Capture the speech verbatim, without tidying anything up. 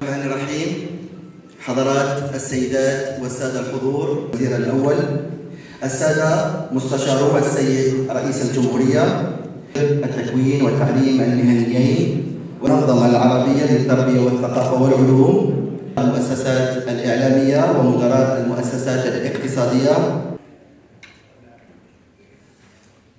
الرحمن الرحيم. حضرات السيدات والسادة الحضور، الوزير الأول، السادة مستشارو السيد رئيس الجمهورية، التكوين والتعليم المهنيين والمنظمة العربية للتربية والثقافة والعلوم، المؤسسات الإعلامية ومدراء المؤسسات الاقتصادية،